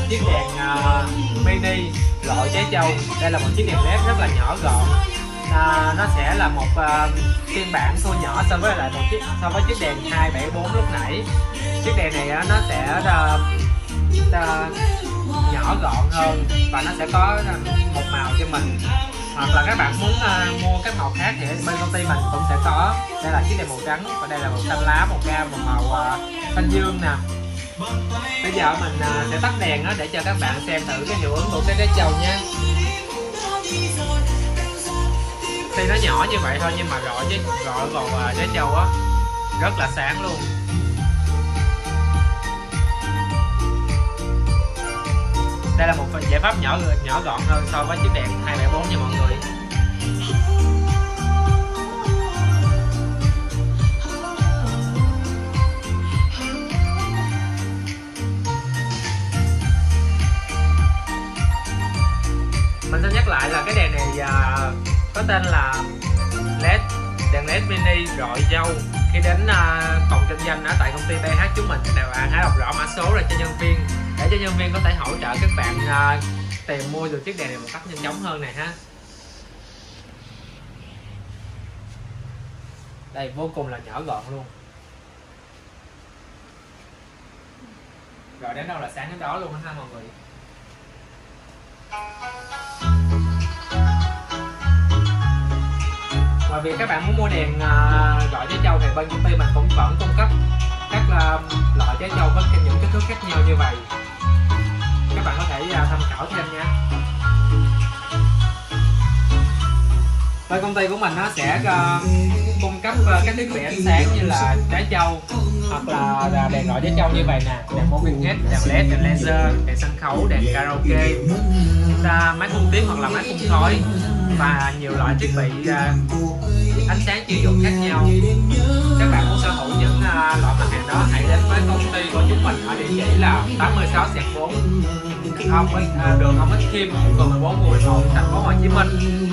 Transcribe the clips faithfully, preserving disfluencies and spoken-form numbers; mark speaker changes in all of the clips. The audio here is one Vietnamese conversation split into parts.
Speaker 1: chiếc đèn uh, mini loại trái châu. Đây là một chiếc đèn led rất là nhỏ gọn. À, nó sẽ là một uh, phiên bản thu nhỏ so với lại một chiếc so với chiếc đèn hai bảy bốn lúc nãy. Chiếc đèn này uh, nó sẽ uh, uh, nhỏ gọn hơn và nó sẽ có uh, một màu cho mình. Hoặc là các bạn muốn uh, mua các màu khác thì bên công ty mình cũng sẽ có. Đây là chiếc đèn màu trắng và đây là màu xanh lá, màu cam, một màu uh, xanh dương nè. Bây giờ mình uh, sẽ tắt đèn đó để cho các bạn xem thử cái hiệu ứng của cái trái châu nha. Tuy nó nhỏ như vậy thôi nhưng mà rọi với rọi vào uh, trái châu á rất là sáng luôn. Đây là một giải pháp nhỏ nhỏ gọn hơn so với chiếc đèn hai bảy bốn nha mọi người. Mình xin nhắc lại là cái đèn này uh, có tên là led, đèn led mini rọi dâu. Khi đến uh, phòng kinh doanh ở tại công ty tê hát chúng mình các bạn hãy đọc rõ mã số ra cho nhân viên để cho nhân viên có thể hỗ trợ các bạn uh, tìm mua được chiếc đèn này một cách nhanh chóng hơn này ha. Đây vô cùng là nhỏ gọn luôn. Rồi đến đâu là sáng đến đó luôn ha mọi người. Ngoài việc các bạn muốn mua đèn uh, loại trái châu thì bên công ty mình cũng vẫn cung cấp các uh, loại trái châu với những kích thước khác nhau như vậy. Các bạn có thể uh, tham khảo thêm nha. Bên công ty của mình nó sẽ uh, cung cấp uh, các thiết bị ánh sáng như là trái châu hoặc là, là đèn loại trái châu như vậy nè, đèn moving head, đèn led, đèn laser, đèn sân khấu, đèn karaoke, máy phun tiếng hoặc là máy phun khói và nhiều loại thiết bị uh, ánh sáng chuyên dụng khác nhau. Các bạn muốn sở hữu những uh, loại mặt hàng đó hãy đến với công ty của chúng mình ở địa chỉ là tám mươi sáu xẹt bốn ông uh, đường Ông Ích Kim, phường mười bốn, quận một, thành phố Hồ Chí Minh.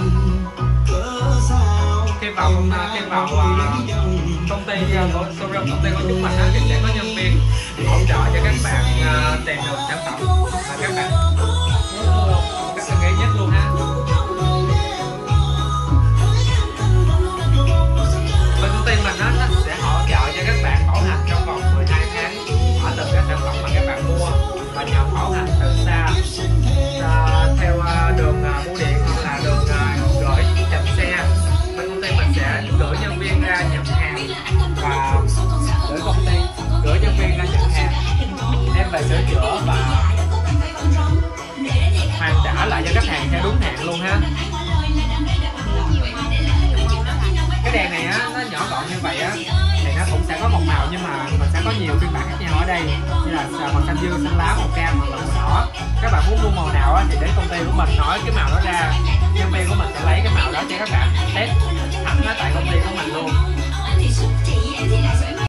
Speaker 1: Khi vào khi vào uh, công ty uh, của showroom công ty của chúng mình uh, thì sẽ có nhân viên hỗ trợ cho các bạn uh, tìm được sản phẩm mà các bạn muốn mua một cách ưng ý nhất luôn ha. Bên công ty mình uh, nó sẽ hỗ trợ cho các bạn bảo hành trong vòng mười hai tháng ở từng các sản phẩm mà các bạn mua và nhận bảo hành từ xa uh, theo uh, đường uh, bưu điện hoặc là đường uh, gửi chậm xe. Bên công ty mình sẽ gửi nhân viên ra nhận hàng và gửi công ty gửi nhân viên ra nhận hàng, đem về sửa chữa và hoàn trả lại cho khách hàng theo đúng hạn luôn ha. Cái đèn này á, nó nhỏ gọn như vậy á thì nó cũng sẽ có một màu nhưng mà mình sẽ có nhiều phiên bản khác nhau ở đây như là màu xanh dương, xanh lá, màu cam hoặc là màu đỏ. Các bạn muốn mua màu nào á thì đến công ty của mình nói cái màu đó ra, nhân viên của mình sẽ lấy cái màu đó cho các bạn test thẳng ở tại công ty của mình luôn.